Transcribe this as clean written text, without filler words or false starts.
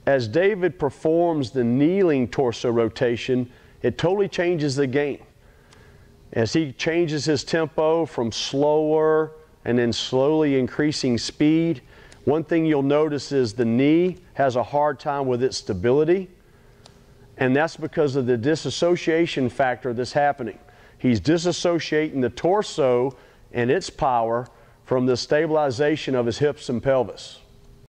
as David performs the kneeling torso rotation, it totally changes the game. As he changes his tempo from slower and then slowly increasing speed, one thing you'll notice is the knee has a hard time with its stability, and that's because of the disassociation factor that's happening. He's disassociating the torso and its power from the stabilization of his hips and pelvis.